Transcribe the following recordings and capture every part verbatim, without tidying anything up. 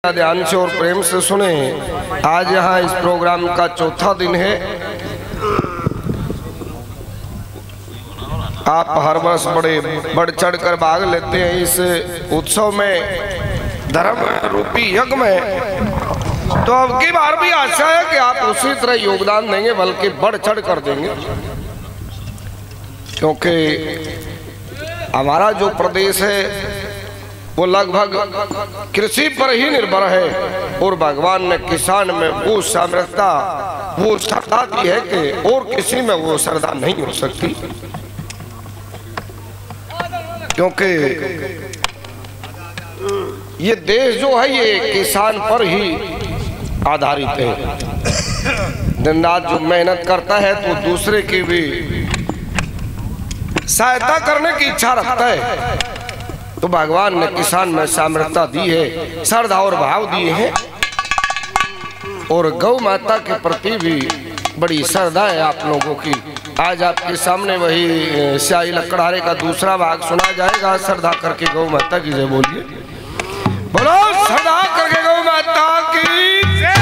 ध्यान से और प्रेम से सुने। आज यहाँ इस प्रोग्राम का चौथा दिन है। आप हर वर्ष बड़े बढ़ चढ़ कर भाग लेते हैं इस उत्सव में, धर्म रूपी यज्ञ में। तो अब की बार भी आशा है कि आप उसी तरह योगदान देंगे, बल्कि बढ़ चढ़ कर देंगे, क्योंकि हमारा जो प्रदेश है वो लगभग कृषि पर ही निर्भर है और भगवान ने किसान में वो सामर्थ्यता, वो श्रद्धा दी है कि और किसी में वो श्रद्धा नहीं हो सकती, क्योंकि ये देश जो है ये किसान पर ही आधारित है। दिन रात जो मेहनत करता है तो दूसरे की भी सहायता करने की इच्छा रखता है। तो भगवान ने किसान में सामर्थ्यता दी है, श्रद्धा और भाव दिए हैं, और गौ माता के प्रति भी बड़ी श्रद्धा है आप लोगों की। आज आपके सामने वही स्याही लकड़हारे का दूसरा भाग सुना जाएगा। श्रद्धा करके गौ माता की जय बोलिए। बोलो श्रद्धा करके गौ माता की जय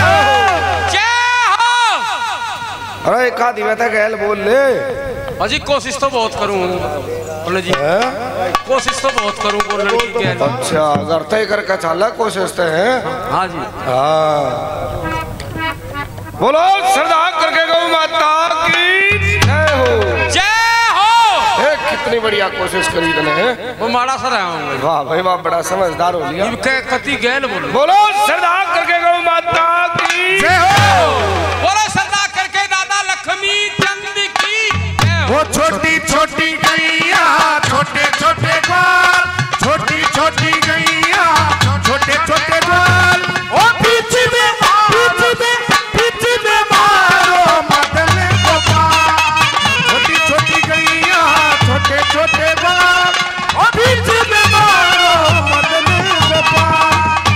हो। अरे एक आधी बात गैल बोल ले। अजी कोशिश तो बहुत करूँ जी, कोशिश तो बहुत करूँ बोलने की। अच्छा, अगर तय करके चला कोशिश तो है। हाँ जी, हाँ। बोलो श्रद्धा करके गौ माता की जय हो। जय हो। ए, कितनी बढ़िया कोशिश करी तने। वो माड़ा सा रहा हूँ। वाह भाई वाह, बड़ा समझदार हो लिया। कति गैल बोलो। बोलो श्रद्धा करके गौ माता की जय हो। बोलो श्रद्धा करके दादा लक्ष्मी चंद की। वो छोटी छोटी गैया, छोटे छोटे ग्वाल, छोटी छोटी गैया, छोटे छोटे ग्वाल, ओ बीच में बीच में बीच में मारो मदन गोपाल। छोटी छोटी गैया, छोटे छोटे ग्वाल, ओ बीच में मारो मदन गोपाल।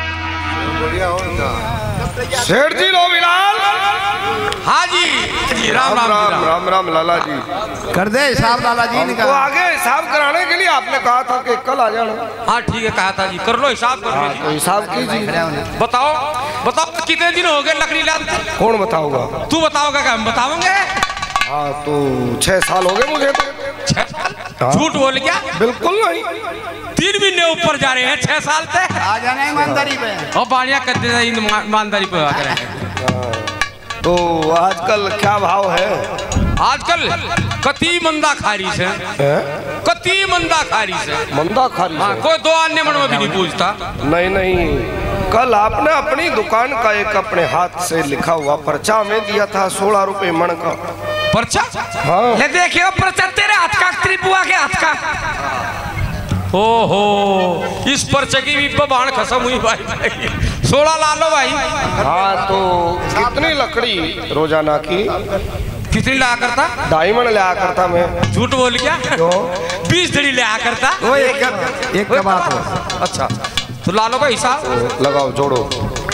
शेर जी लो बिलाल। हाँ जी, जी राम राम राम राम राम लाला जी। कर दे हिसाब लाला जी ने तो आगे हिसाब कराने के लिए आपने कहा था कि कल आ जाना। हाँ ठीक है, कहा था जी, कर लो हिसाब कर लो। तो हिसाब कीजिए। बताओ बताओ कितने दिन हो गए लकड़ी लाते? कौन बताऊंगा? तू बताओगा क्या हम बताओगे? हाँ तो छह साल हो गए मुझे तो। छह साल? झूठ बोल क्या? बिल्कुल नहीं। तीन महीने ऊपर जा रहे हैं छह साल से। आ जाना ईमानदारी पे और बाड़िया करते हैं ईमानदारी पे आ रहे। तो आजकल क्या भाव है? आजकल कति मंदा खारी से, कति मंदा खारी से, मंदा खारी हाँ, से। कोई दो अन्य मन में भी नहीं पूछता। नहीं नहीं, कल आपने अपनी दुकान का एक अपने हाथ से लिखा हुआ पर्चा में दिया था सोलह रुपए मन का पर्चा। हाँ। ले देखियो पर्चा तेरे हाथ का, त्रिपुआ के हाथ का। ओहो, इस पर्चे की भी बाण खत्म हुई भाई, भाई। सोलह ला लो भाई। हाँ तो कितनी लकड़ी रोजाना की? कितनी लाया करता? डायमंड लाया करता मैं। झूठ बोल क्या? बीस धड़ी लाया करता। वो एक एक का बात हो। अच्छा तो ला लो का हिसाब लगाओ, जोड़ो।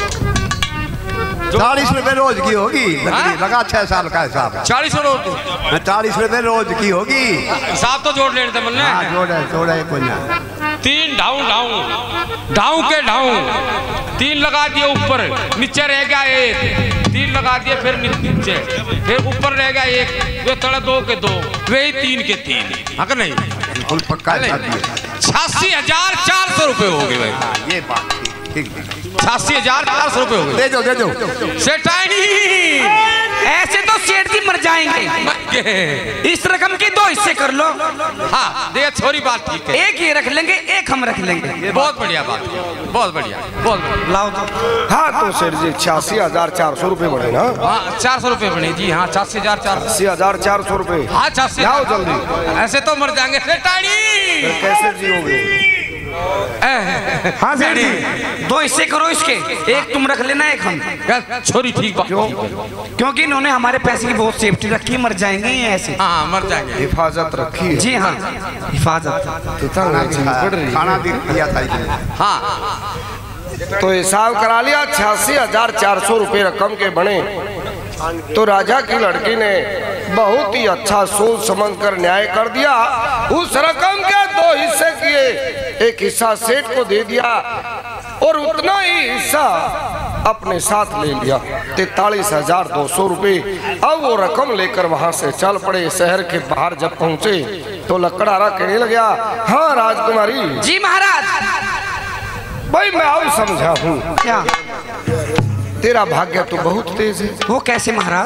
चालीस रुपए रोज की होगी लगा, छह साल का हिसाब। चालीस रोज चालीस रुपए रोज की होगी। हिसाब तो जोड़ लेने थे मन ने। हाँ, जोड़े जोड़े कोई तीन ढाऊ ढाऊ ढाऊ के ढाऊ तीन लगा दिए ऊपर, नीचे रह गया एक, तीन लगा दिए फिर नीचे, फिर ऊपर रह गया एक, वे तड़े दो के दो, वे तीन के तीन। हाँ कि नहीं? बिल्कुल पक्का। छियासी हजार चार सौ रुपए हो गए भाई। ये बात ठीक, छियासी हजार चार सौ रुपए हो गए। दे दो दे दो। सेठानी ऐसे तो सेठ जी मर जाएंगे। इस रकम के दो हिस्से कर लो। हाँ दे, छोरी बात ठीक है। एक ये रख लेंगे, एक हम रख लेंगे। बहुत बढ़िया बात, बहुत बढ़िया, बहुत बढ़िया। लाओ तो। हाँ तो सेठ जी छियासी हजार चार सौ रुपए बढ़े ना? हाँ चार सौ रुपए बने जी। हाँ छियासी हजार चार सौ अस्सी हजार चार सौ रुपए। हाँ छियासी। आओ जल्दी। ऐसे तो मर जाएंगे सेठानी। कैसे जियोगे? हाँ सेठ जी, दो हिस्से करो इसके, एक तुम रख लेना, एक हम। छोरी ठीक बात। क्यों? क्योंकि इन्होंने हमारे पैसे की बहुत सेफ्टी रखी, मर जाएंगे ये ऐसे। हाँ मर जाएंगे। हिफाजत रखी। जी हाँ, हिफाजत। खाना दिया था। हाँ तो हिसाब करा लिया, छियासी हजार चार सौ रुपये रकम के बने। तो राजा की लड़की ने बहुत ही अच्छा सोच समझ कर न्याय कर दिया। उस रकम के दो हिस्से किए, एक हिस्सा सेठ को दे दिया और उतना ही हिस्सा अपने साथ ले लिया, तैतालीस हजार दो सौ रुपये। अब वो रकम लेकर वहां से चल पड़े। शहर के बाहर जब पहुंचे तो लकड़हारा कहने लगा, हाँ राजकुमारी। जी महाराज। भाई मैं अब समझा हूँ क्या? तेरा भाग्य तो बहुत तेज है। वो कैसे महाराज?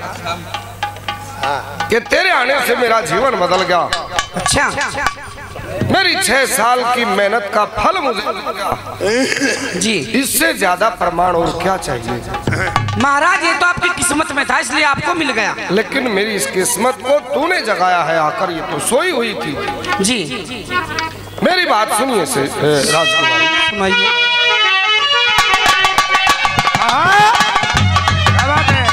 कि तेरे आने से मेरा जीवन बदल गया। अच्छा। मेरी छह साल की मेहनत का फल मुझे मिल गया। जी। इससे ज्यादा प्रमाण और क्या चाहिए? महाराज ये तो आपकी किस्मत में था इसलिए आपको मिल गया। लेकिन मेरी इस किस्मत को तूने जगाया है आकर, ये तो सोई हुई थी। जी। मेरी बात सुनिए से राजकुमारी। सुनाइए। क्या बात है?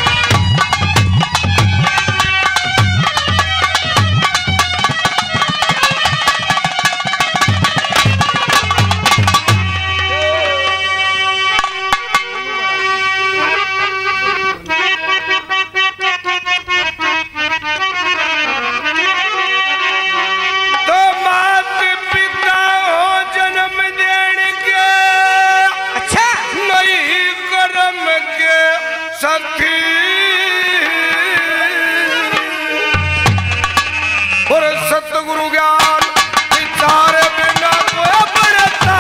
और सतगुरु ज्ञान विचार बिना कोई बढ़ता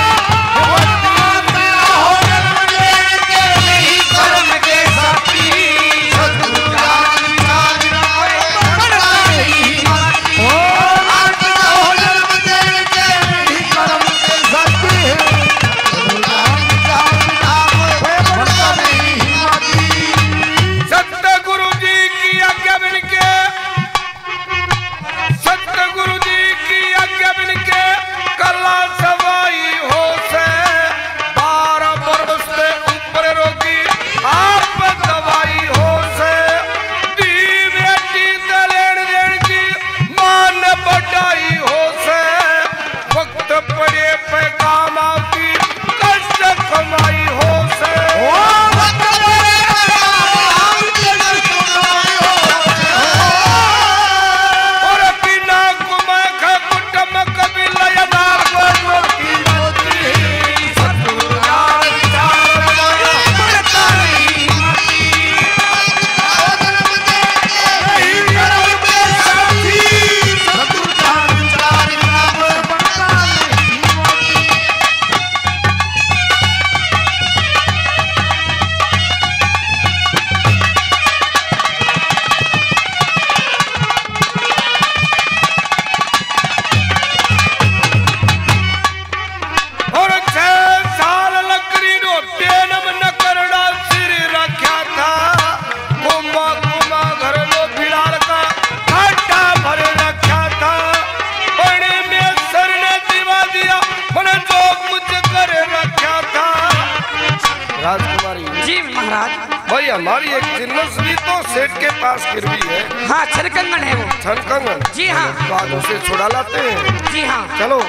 भाई हमारी एक जिन्नस भी तो सेठ के पास गिरवी है। हाँ छनकंगन है वो। छनकंगन? जी हाँ। तो आज उसे छुड़ा लाते हैं। जी हाँ चलो।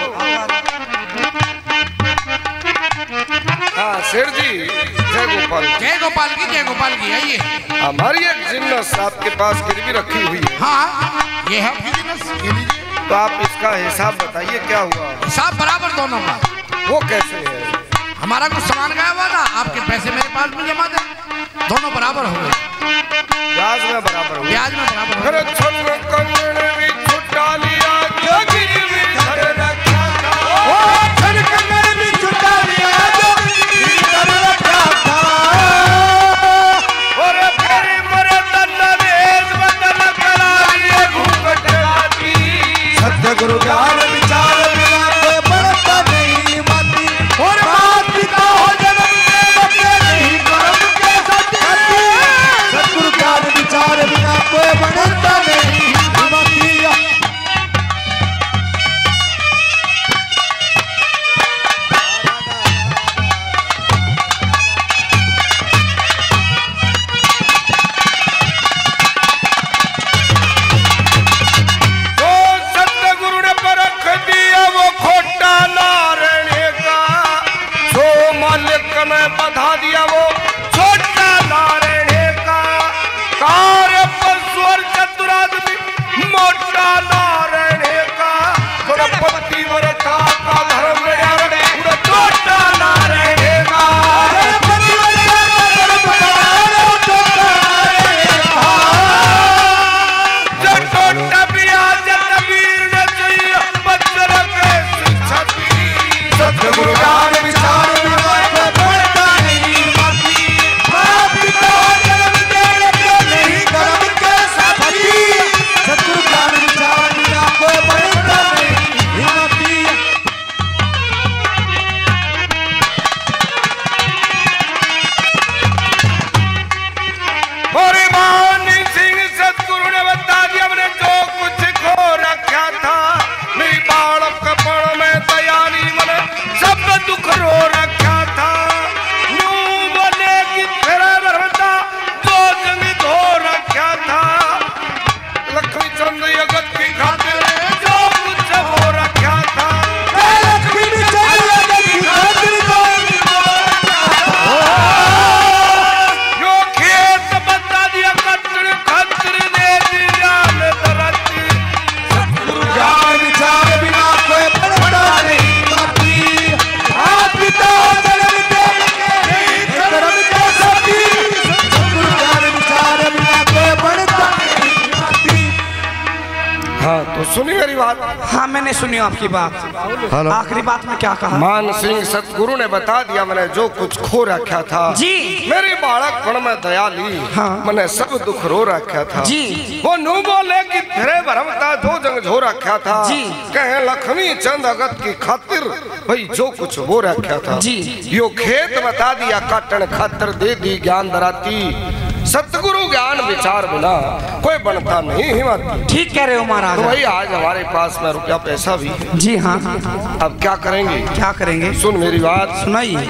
हाँ सेठ जी, जय गोपाल। जय गोपाल की, जय गोपाल की। आइए। हमारी एक जिन्नस आपके पास गिरवी रखी हुई है। हाँ ये है जिन्नस, ये लीजिए। तो आप इसका हिसाब बताइए क्या हुआ? हिसाब बराबर दोनों का। वो कैसे है? हमारा कुछ सामान गया हुआ था, आपके पैसे मेरे पास में जमा थे, दोनों बराबर हो गए। ब्याज में बराबर हो गए। ब्याज में बराबर हो अरे छनकंगन भी छुटा लिया, जो गिरवी धर रखा था। ओ छनकंगन भी छुटा लिया, जो गिरवी धर रखा था। और फिर मरे तन्नवेद बदल करा लिए घूंघट आती। सतगुरु ज्ञान विचार बिना कोई बढ़ता नहीं माती। और मात पिता हो जन्म के बदले नहीं कर्म के साथी। सतगुरु ज्ञान विचार बिना कोई बढ़ता नहीं माती। जो सतगुरु ने परख दिया वो खोटा ना रहने का, जो मालिक ने बधा दिया वो छोटा ना रहने का। कार्य परस्वर चतुरादमी मोटा ना रहने का। थोड़ा पति व्रता का धर्म छोटा ना रहने सुनी मेरी बात? हाँ मैंने सुनी आपकी बात। हेलो। आखिरी बात में क्या कहा? मान सिंह सतगुरु ने बता दिया मैंने जो कुछ खो रखा था जी। मेरी बालकपन में दया ली। हाँ। मैंने सब दुख रो रखा था जी। वो नू बोले कि तेरे भरमता जो जंग झो रखा था जी। कहे लक्ष्मी चंद अगत की खातिर भाई जो कुछ वो रखा था जी। यो खेत बता दिया काटन खातर दे दी ज्ञान दराती। सतगुरु ज्ञान विचार बिना कोई बनता नहीं हिम्मत। ठीक कह रहे हो महाराज। तो भाई आज हमारे पास में रुपया पैसा भी है। जी हाँ। अब क्या करेंगे? क्या करेंगे? सुन मेरी बात। सुनाइए।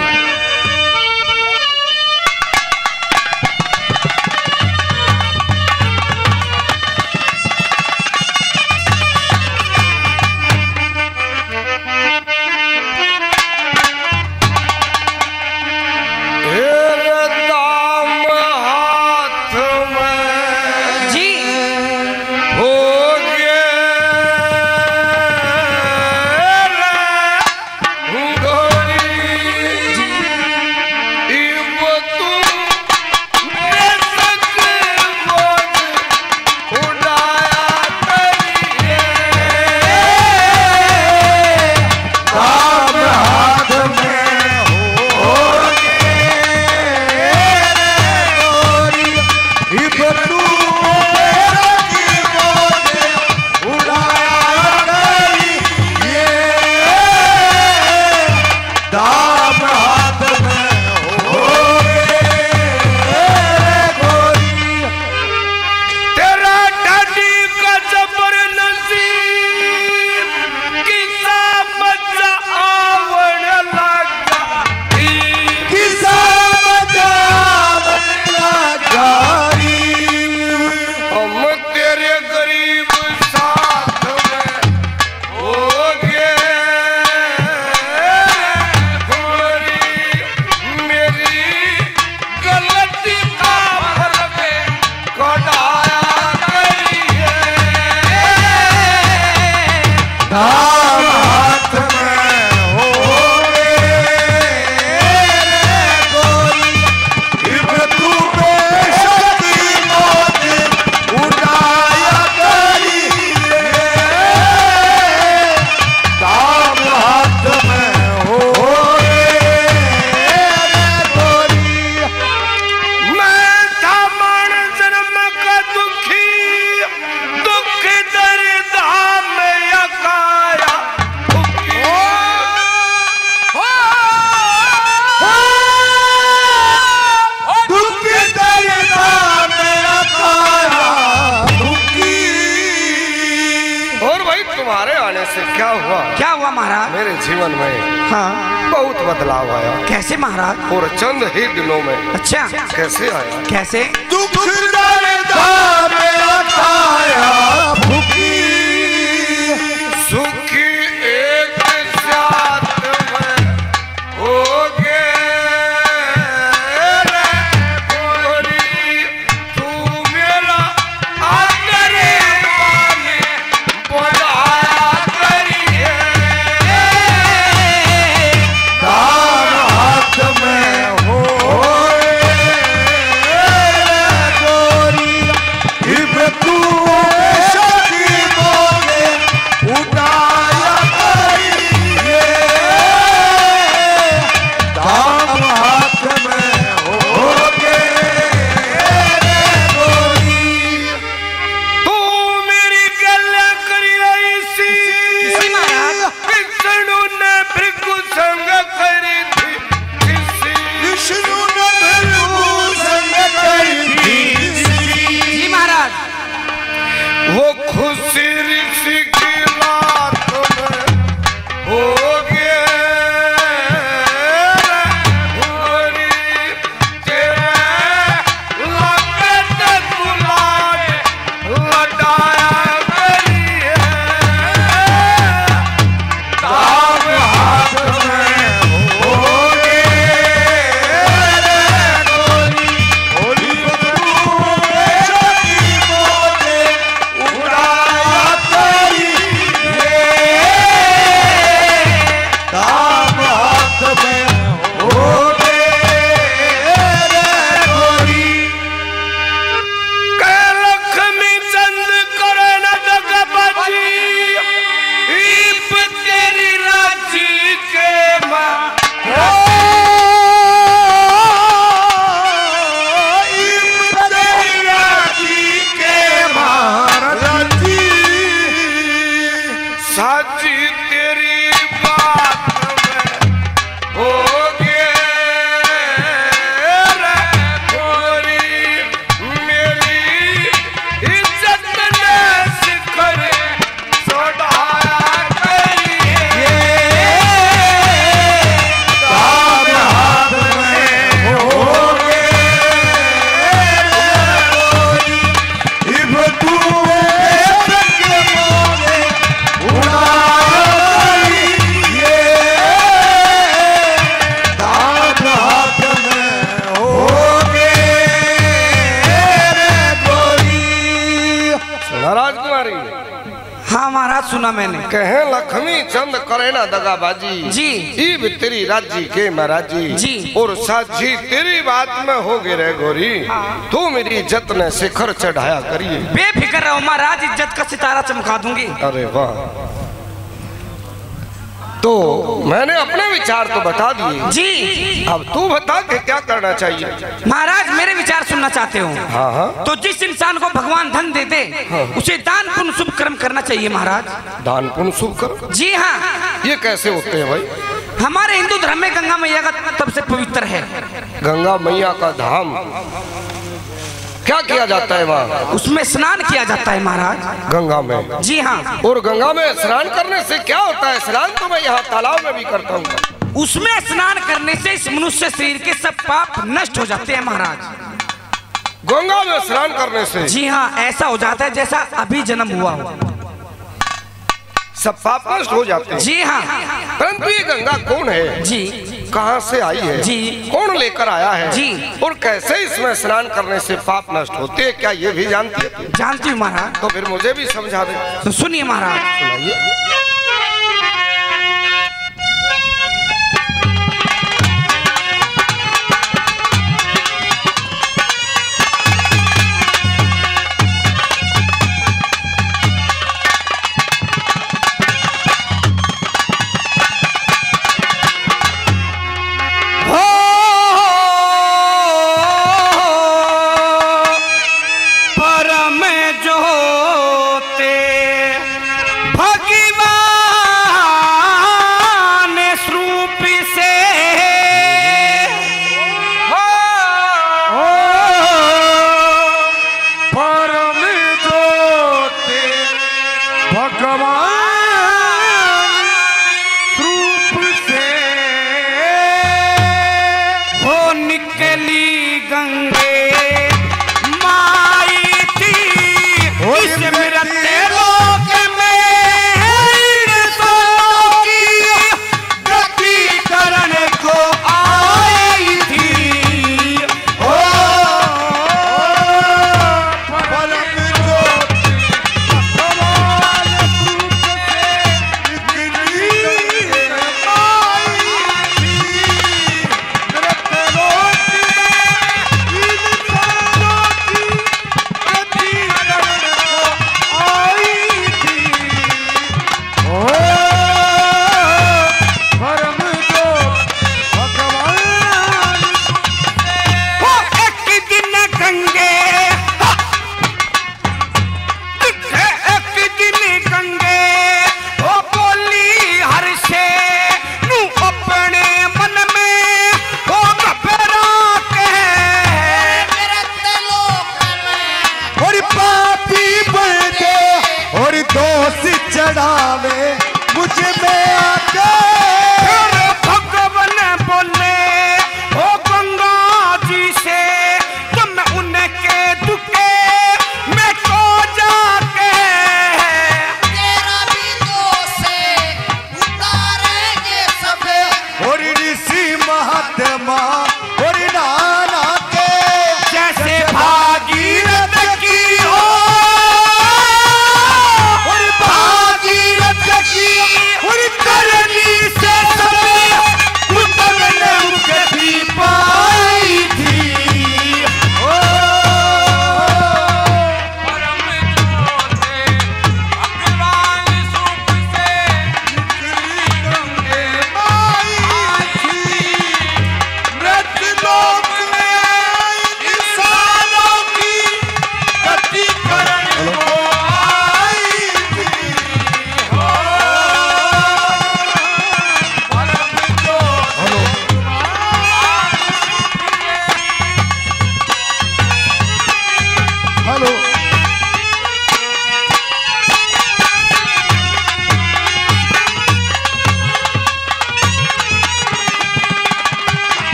क्या हुआ? क्या हुआ महाराज? मेरे जीवन में हाँ बहुत बदलाव आया। कैसे महाराज? और चंद ही दिनों में। अच्छा कैसे आया? कैसे? दुख दर्द में आया भूखी सुखी एक साथ में हो गए रे गोरी, तू मेरा आदर माने बढ़ाया करिए। दाम हाथ में हो गोरी, इब तू शकी सुना मैंने। कहे लक्ष्मी चंद करे ना दगाबाजी जी। ईब तेरी राजी के महाराजी जी। और साजी तेरी बात में हो गए रे गोरी, तू मेरी इज्जत ने शिखर चढ़ाया करिए। बेफिक्र रहो महाराज, इज्जत का सितारा चमका दूंगी। अरे वाह, तो मैंने अपने विचार तो बता दिए जी। अब तू बता के क्या करना चाहिए। महाराज मेरे विचार सुनना चाहते हो? हाँ हाँ। तो जिस इंसान को भगवान धन दे दे हाँ। उसे दान पुण्य शुभ कर्म करना चाहिए महाराज। दान पुण्य शुभ कर्म? जी हाँ। ये कैसे होते हैं भाई? हमारे हिंदू धर्म में गंगा मैया का सबसे पवित्र है। गंगा मैया का धाम, क्या किया जाता है वहाँ? उसमें स्नान किया जाता है महाराज। गंगा में? जी हाँ। और गंगा में स्नान करने से क्या होता है? स्नान तो मैं यहाँ तालाब में भी करता हूँ। उसमें स्नान करने से इस मनुष्य शरीर के सब पाप नष्ट हो जाते हैं महाराज। गंगा में स्नान करने से? जी हाँ, ऐसा हो जाता है जैसा अभी जन्म हुआ हो। सब पाप नष्ट हो जाते हैं? जी हाँ। परंतु ये गंगा कौन है जी? कहाँ से आई है जी? कौन लेकर आया है जी? और कैसे इसमें स्नान करने से पाप नष्ट होते हैं, क्या ये भी जानती है? जानती हूँ महाराज। तो फिर मुझे भी समझा दे। तो सुनिए महाराज। सुनाइए। भगवान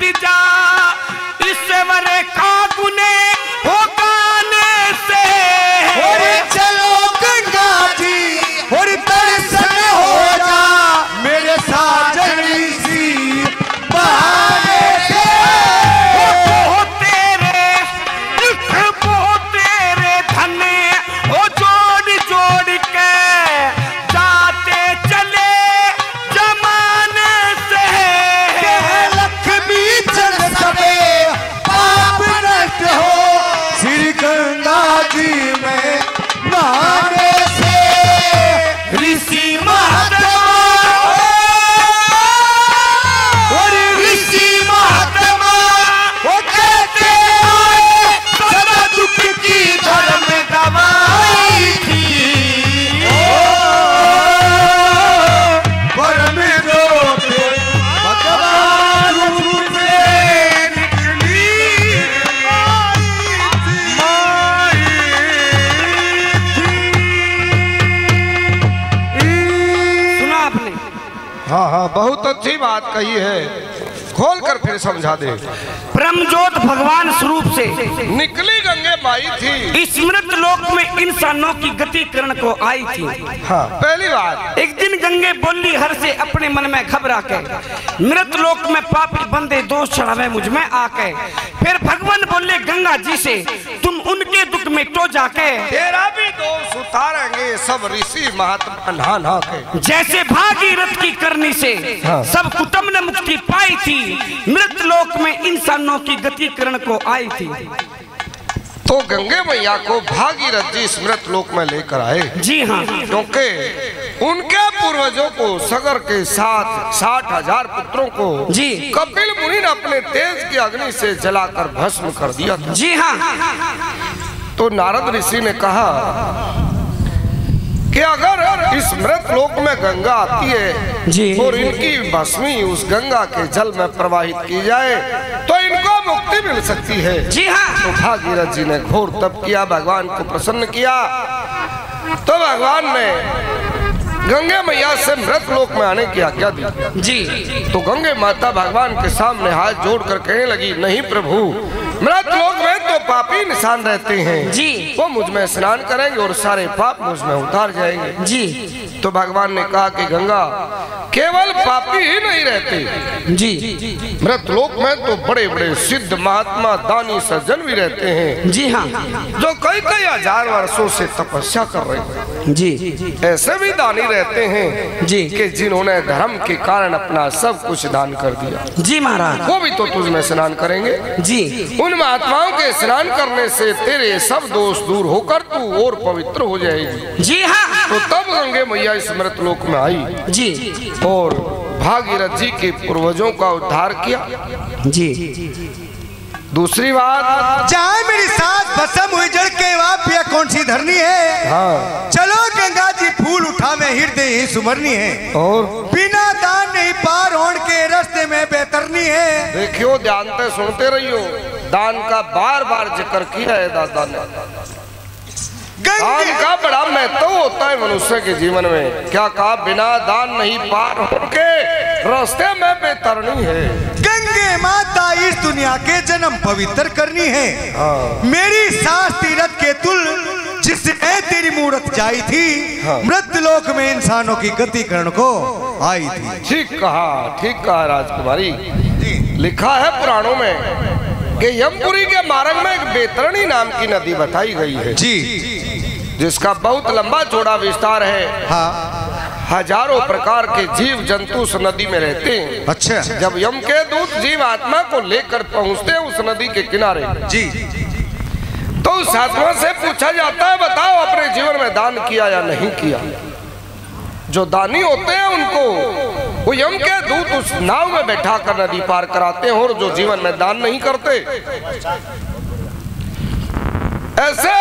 जा ईश्वर का गुने हो गाने से। और चलो गंगा जी और दर्शन हो जा मेरे साजन सी बहाने से। वो तेरे दुख वो तेरे धन वो जोड़ जोड़ के जाते चले जमाने से। लक्ष्मी चल सबे पाप नष्ट हो श्री गंगा जी में नहाने से। ऋषि महात्मा और ऋषि महात्मा वो कहते आए सदा दुख की धर्म दवाई थी। परम ज्योति भगवान रूप से निकली सुना आपने? हाँ हाँ बहुत अच्छी बात कही है, खोल कर फिर समझा दे। ब्रह्मज्योत भगवान स्वरूप से निकली गंगे माई थी। इस मृत लोक में इंसानों की गति करण को आई थी। हाँ पहली बात। एक दिन गंगे बोली हर से अपने मन में घबरा के मृत लोक में पापी बंदे दोष चढ़ावे मुझ में आके। फिर भगवान बोले गंगा जी से तुम उनके दुख में तो जाके तेरा भी दोष उतारेंगे सब ऋषि महात्मा नहा नहा के। जैसे भागीरथ की करनी से हाँ। सब कुटुंब ने मुक्ति पाई थी, मृत लोक में इंसानों की गति करण को आई थी। तो गंगे मैया को भागीरथ जी स्मृत लोक में लेकर आए। जी हाँ, क्योंकि उनके पूर्वजों को सगर के साथ साठ हजार पुत्रों को जी कपिल मुनि ने अपने तेज की अग्नि से जलाकर भस्म कर दिया था। जी हाँ। तो नारद ऋषि ने कहा कि अगर इस मृत लोक में गंगा आती है जी और इनकी भस्मी उस गंगा के जल में प्रवाहित की जाए तो इनको मुक्ति मिल सकती है। जी हाँ। तो भागीरथ जी ने घोर तप किया, भगवान को प्रसन्न किया। तो भगवान ने गंगे मैया से मृत लोक में आने की आज्ञा दी। जी तो गंगे माता भगवान के सामने हाथ जोड़कर कहने लगी, नहीं प्रभु, मृत लोक में तो पापी निशान रहते हैं जी, वो मुझ में स्नान करेंगे और सारे पाप मुझ में उतार जाएंगे। जी तो भगवान ने कहा कि गंगा केवल पापी ही नहीं रहते जी, मृत लोक में तो बड़े बड़े सिद्ध महात्मा दानी सज्जन भी रहते हैं। जी हाँ। जो कई कई हजार वर्षों से तपस्या कर रहे हैं। जी ऐसे भी दानी रहते हैं जी कि जिन्होंने धर्म के कारण अपना सब कुछ दान कर दिया। जी महाराज। वो भी तो तुझ में स्नान करेंगे। जी उन महात्माओं के स्नान करने से तेरे सब दोष दूर होकर तू और पवित्र हो जाएगी। जी हाँ। तो तब गंगे मैया इस मृत लोक में आई जी और भागीरथ जी के पूर्वजों का उद्धार किया। जी दूसरी बात, जहाँ मेरी सास भस्म हुई जड़ के वापिया कौन सी धरनी है। हाँ चलो गंगा जी फूल उठावे हृदय ही सुमरनी है। और बिना दान नहीं पार होने के रास्ते में बेतरनी है। देखियो, जानते सुनते रहियो, दान का बार बार जिक्र किया है दादा ने। दान का बड़ा महत्व होता है मनुष्य के जीवन में। क्या कहा, बिना दान नहीं पार होके रास्ते में बेतरनी है। गंगे माता इस दुनिया के जन्म पवित्र करनी है। हाँ। मेरी सास तीरथ के तुल जिसने तेरी मूर्त जाई थी। हाँ। मृत लोक में इंसानों की गति करण को आई थी। ठीक कहा, ठीक कहा राजकुमारी। लिखा है पुराणों में कि यमपुरी के मार्ग में एक बेतरणी नाम की नदी बताई गई है जी, जिसका बहुत लंबा चौड़ा विस्तार है। हाँ। हजारों प्रकार के जीव जंतु उस नदी में रहते हैं। अच्छा। जब यम के दूत जीव आत्मा को लेकर पहुंचते हैं उस नदी के किनारे जी, तो उस आत्मा से पूछा जाता है, बताओ अपने जीवन में दान किया या नहीं किया। जो दानी होते हैं उनको वो यम के दूत उस नाव में बैठा कर नदी पार कराते हैं, और जो जीवन में दान नहीं करते ऐसे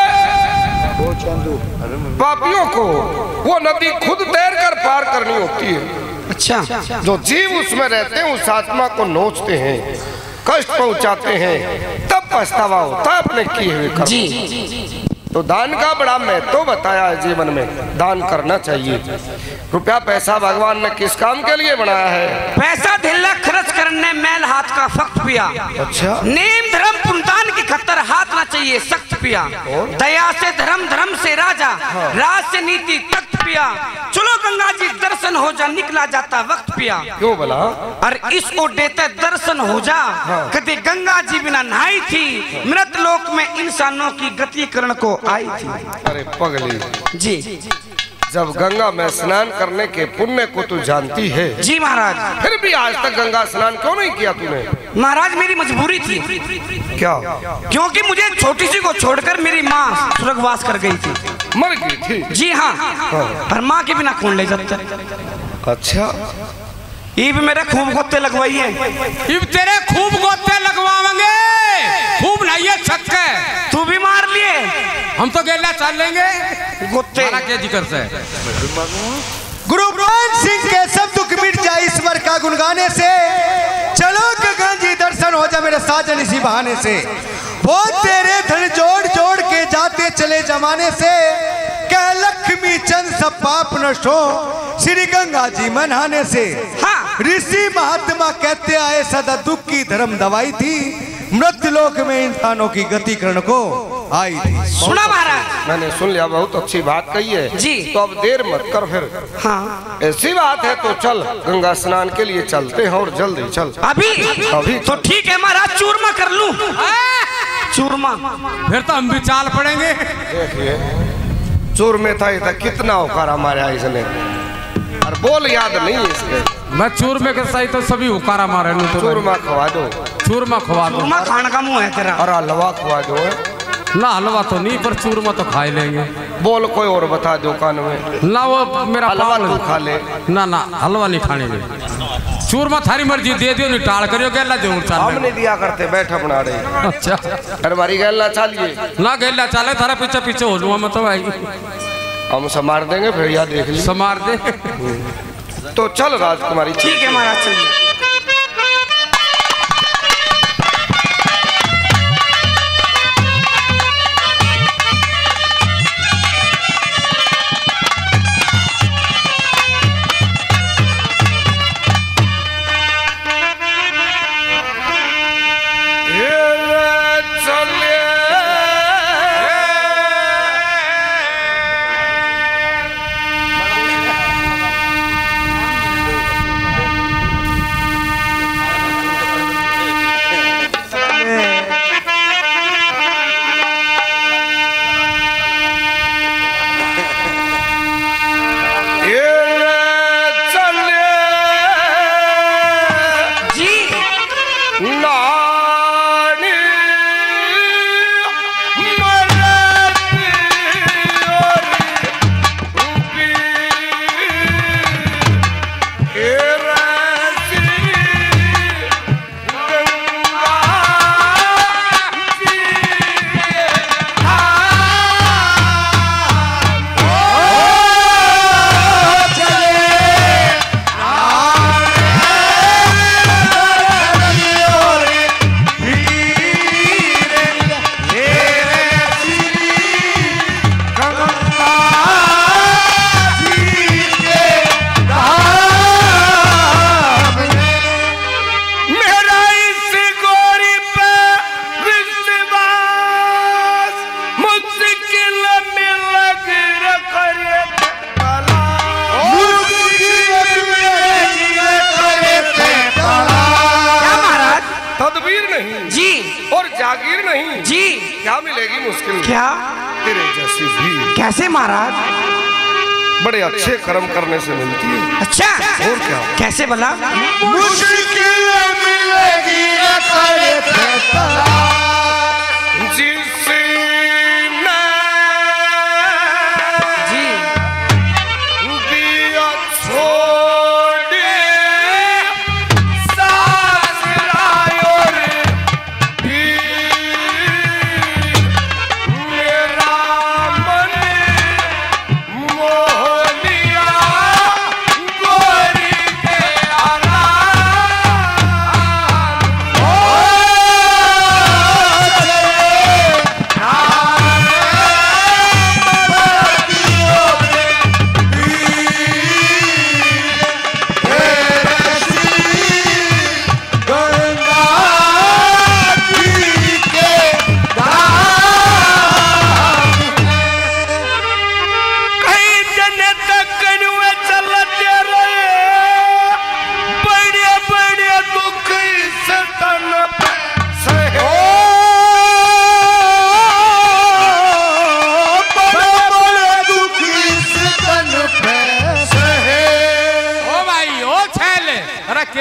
पापियों को वो नदी खुद तैर कर पार करनी होती है। अच्छा। जो जीव उसमें रहते हैं उस आत्मा को नोचते हैं, कष्ट पहुंचाते हैं, तब पछतावा होता है अपने किए हुए कर्मों। जी तो दान का बड़ा महत्व तो बताया है, जीवन में दान करना चाहिए। रुपया पैसा भगवान ने किस काम के लिए बनाया है? पैसा धिल्ला खर्च करने मैल हाथ का फक्त पिया। अच्छा। नेम धर्म पुनतान की खतर हाथ ना चाहिए सख्त पिया। दया से धर्म, धर्म से राजा, हाँ। राज से नीति तख्त पिया। चलो गंगा जी दर्शन हो जा, निकला जाता वक्त पिया। क्यों बोला? अरे इस ओडे ते दर्शन हो जा, हाँ। कभी गंगा जी बिना नहाई थी, मृत लोक में इंसानों की गति करण को आई थी। अरे पगली जी, जब गंगा में स्नान करने के पुण्य को तू जानती है, जी महाराज, फिर भी आज तक गंगा स्नान क्यों नहीं किया तूने? महाराज मेरी मजबूरी थी। क्या? क्योंकि मुझे छोटी सी को छोड़कर मेरी माँ स्वर्गवास कर गई थी, मर गई थी। जी हाँ, हाँ। और माँ के बिना कौन ले जाता? अच्छा। इब मेरे खूब गोते लगवाई है। इब तेरे खूब गोते लगवाएंगे, खूब नहीं छक्के। तू भी मार लिए, हम तो गेला चल लेंगे गोते के जिक्र से। गुरु गोविंद सिंह के सब दुख मिट जाए ईश्वर का गुण गाने से। चलो गगन जी दर्शन हो जा मेरे साजन इसी बहाने से। वो तेरे धन जोड़ जोड़ के जाते चले जमाने से। कह लक्ष्मी चंद सब पाप नष्ट हो श्री गंगा जी मनाने से। हाँ। ऋषि महात्मा कहते आए सदा दुख की धर्म दवाई थी, मृत्यु लोक में इंसानों की गति करण को आई थी। सुना महाराज? मैंने सुन लिया, बहुत अच्छी बात कही है जी। तो अब देर मत कर फिर। हाँ। ऐसी बात है तो चल गंगा स्नान के लिए चलते हैं और जल्दी चल। अभी अभी तो ठीक है महाराज, चूरमा कर लूं। चूरमा फिर तो हम भी चाल पड़ेंगे। देखिए चूर में था इतना कितना उकारा मारा इसने, और बोल याद नहीं इसके। मैं चूरमे के सही तो सभी उकारा मारे तो चूरमा खवा दो, चूरमा खवा दो। चूरमा खाने का मुंह है तेरा। और हलवा खवा दो। ना हलवा तो नहीं, पर चूरमा तो खा लेंगे। बोल कोई और बता दो कान में। ना वो मेरा हलवा तू खा ले। ना ना हलवा नहीं खाने में। चूरमा थारी मर्जी, दे दियो नहीं टाल करियो गेला जरूर चाल। हम नहीं दिया करते, बैठ बना रहे। अच्छा। अरे हमारी गेला चालिए ना गेला चाले, थारा पीछे पीछे हो लूंगा मैं तो भाई। हम संभार देंगे फिर या देख ली संभार दे। तो चल राजकुमारी। ठीक है महाराज चलिए। जागीर नहीं जी। क्या मिलेगी मुश्किल? क्या? तेरे जैसी भी। कैसे महाराज? बड़े अच्छे कर्म करने से मिलती है। अच्छा और क्या? कैसे भला? मुश्किल मिलेगी जिसने जी दिया छोड़े सासरायो रे मेरा मन मोह लिया गोरी के आराम।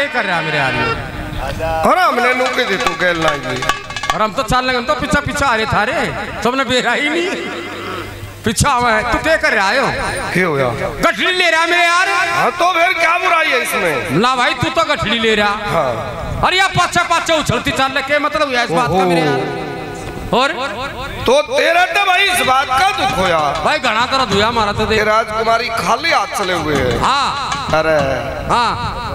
कर रहा मेरे यार और हमने नुके दे तू गैल लाएंगे और हम तो चल लगे हम तो पीछा पीछा आ रहे था रे सबने बेरा ही नहीं पीछा हुआ है तू क्या कर रहा है क्या होया गठड़ी ले रहा मेरे यार हाँ तो फिर क्या बुराई है इसमें ना भाई तू तो गठड़ी ले रहा हाँ अरे यार पाछा पाछा उछलती चल रहे क्या मतलब हुआ इस बात का मेरे यार और तो तेरा तो भाई इस बात का दुख होया भाई घना तरह धुया मारा तो देख राजकुमारी खाली हाथ चले हुए हैं हाँ अरे हाँ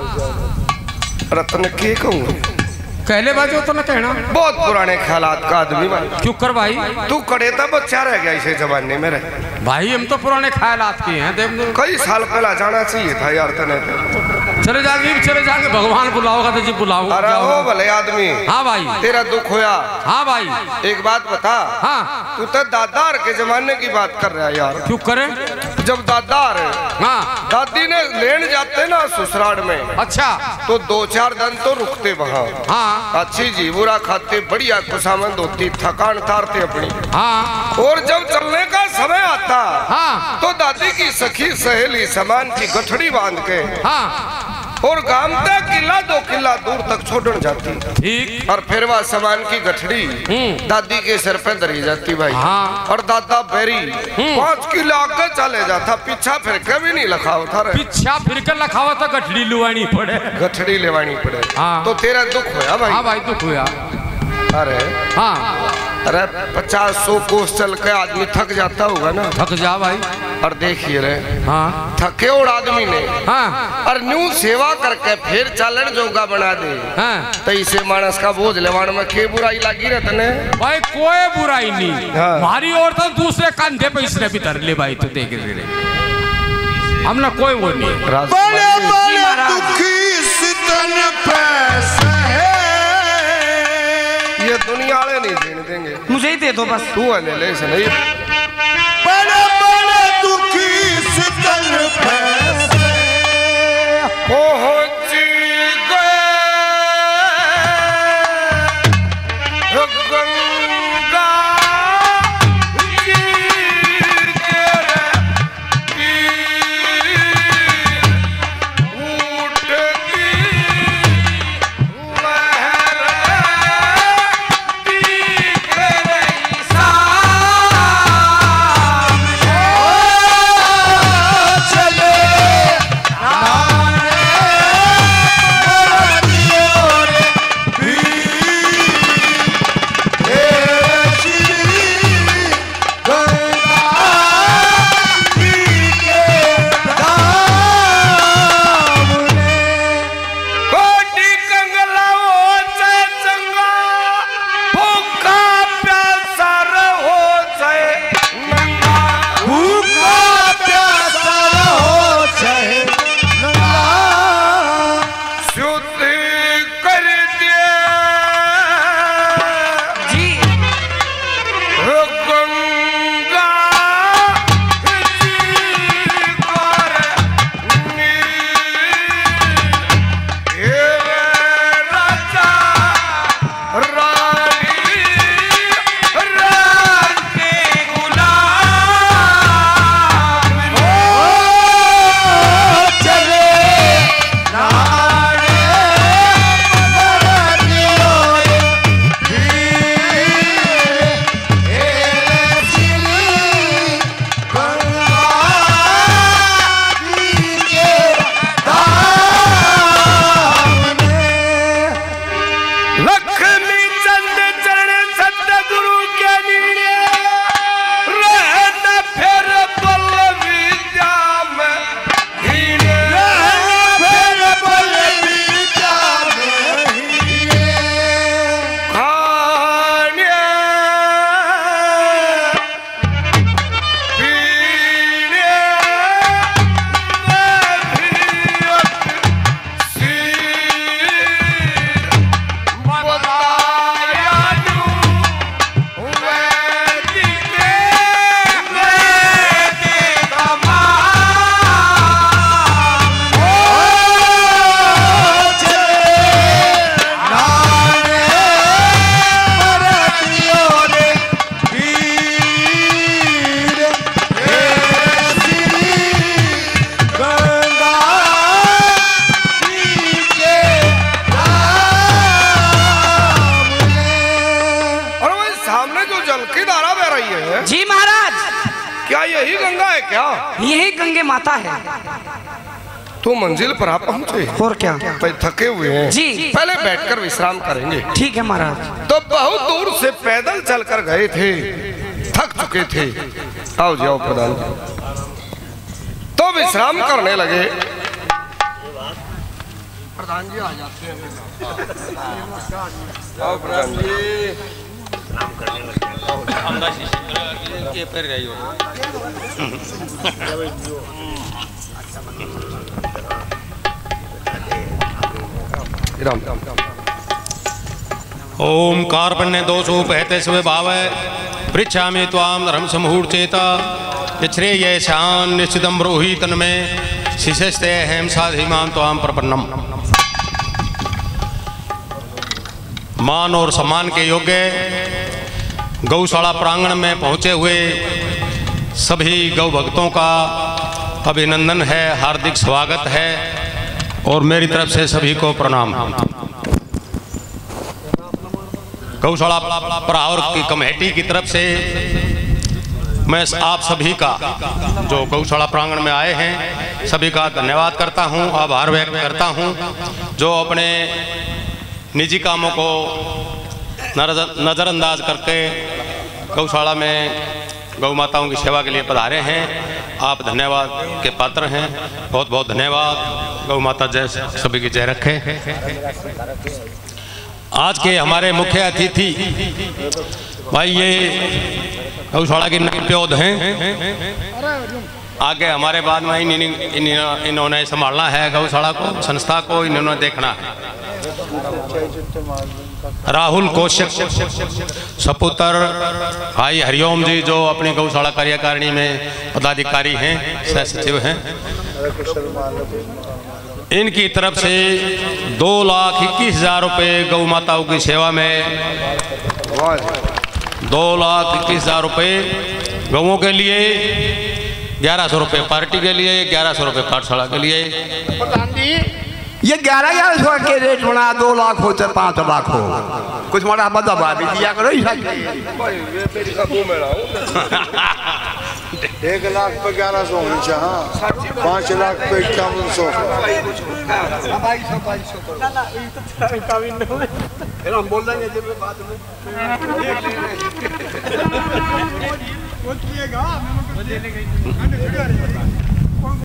रत्न के कहूँ कहले बाजू तो न कहना बहुत पुराने ख्यालात का आदमी भाई क्यों कर भाई तू कड़े था बच्चा रह गया इसे जमाने में रह भाई हम तो पुराने ख्यालात के हैं देख कई साल पहला जाना चाहिए था यार तने चले जागे चले जाके भगवान बुलाओगा तो जी बुलाओ अरे ओ भले आदमी हाँ भाई तेरा दुख होया हाँ भाई एक बात बता हाँ तू तो दादार के जमाने की बात कर रहा है यार क्यों करे जब दादार हाँ दादी ने लेन जाते ना ससुराल में अच्छा तो दो चार दिन तो रुकते वहाँ हाँ अच्छी जी बुरा खाते बढ़िया खुशामंद होती थकान तारते अपनी हाँ और जब चलने का समय आता हाँ तो दादी की सखी सहेली सामान की गठड़ी बांध के हाँ और गांव तक किला दो किला दूर तक छोड़न जाती ठीक और फिर वह सामान की गठड़ी दादी के सिर पे धरी जाती भाई हाँ। और दादा बैरी पाँच किलो आगे चले जाता पीछा फिर कभी नहीं लखा था रे पीछा फिर कर लखावा तो गठड़ी लुवानी पड़े गठड़ी लेवानी पड़े हाँ। तो तेरा दुख होया भाई हाँ भाई दुख हुआ अरे हाँ अरे पचास सौ कोस चल के आदमी थक जाता होगा ना थक जा भाई और देखिए रे हाँ थके और आदमी ने हाँ और न्यू सेवा करके फिर चालन जोगा बना दे हाँ तो इसे मानस का बोझ लेवान में के बुराई लगी रहते भाई कोई बुराई नहीं हाँ। हमारी और तो दूसरे कंधे पे इसने भी धर ले भाई तो देख रहे हम ना कोई वो नहीं बड़े बड़े दुखी सितन पैसे ये दुनिया वाले नहीं देने देंगे मुझे ही दे दो बस तू ले ले इसे नहीं बड़े बड़े दुखी सितन पैसे पहुंच गए गंगा तीर के तीर उठती लहर दिख रही सारी यही गंगे माता है। तो मंजिल पर आप पहुंचे और क्या? भाई थके हुए हैं जी। पहले बैठकर विश्राम करेंगे। ठीक है महाराज। तो बहुत दूर से पैदल चलकर गए थे, थक चुके थे। आओ जाओ प्रधान जी। तो विश्राम करने लगे। प्रधान जी आ जाते हैं। आओ प्रधान जी। राम राम ओम कार्पण्य दोषो बहते स्वे भाव पृच्छामि त्वाम धर्म समूढ़ चेता श्रेय शान निश्चितम ब्रूहि तन्मे शिशस्ते हेम साधिमान त्वाम प्रपन्नम। मान और सम्मान के योग्य गौशाला प्रांगण में पहुंचे हुए सभी गौ भक्तों का अभिनंदन है, हार्दिक स्वागत है और मेरी तरफ से सभी को प्रणाम। गौशाला प्रहार की कमेटी की तरफ से मैं आप सभी का जो गौशाला प्रांगण में आए हैं सभी का धन्यवाद करता हूं, आभार व्यक्त करता हूं, जो अपने निजी कामों को नज़रअंदाज करके गौशाला में गौ माताओं की सेवा के लिए पधारे हैं। आप धन्यवाद के पात्र हैं, बहुत बहुत धन्यवाद। गौ माता जय सभी की जय रखे। आज के हमारे मुख्य अतिथि भाई ये गौशाला की नवप्योद हैं, आगे हमारे बाद में इन, इन, इन्होंने संभालना है गौशाला को, संस्था को इन्होंने देखना है। राहुल कौशिक सपुत्र भाई हरिओम जी जो अपनी गौशाला कार्यकारिणी में पदाधिकारी हैं, सह सचिव हैं, इनकी तरफ से दो लाख इक्कीस हजार रुपये गौ माताओं की सेवा में, दो लाख इक्कीस हजार रुपये गौों के लिए, ग्यारह सौ रुपये पार्टी के लिए, ग्यारह सौ रुपये पाठशाला के लिए। ये ग्यारह ग्यारह सौ के रेट बना, दो लाख हो चाहे पाँच लाख हो, कुछ बड़ा बदबा भी दिया करो। एक लाख पे ग्यारह सौ होनी चाहिए, पाँच लाख पे इक्यावन सौ। हम बोल देंगे जब बात में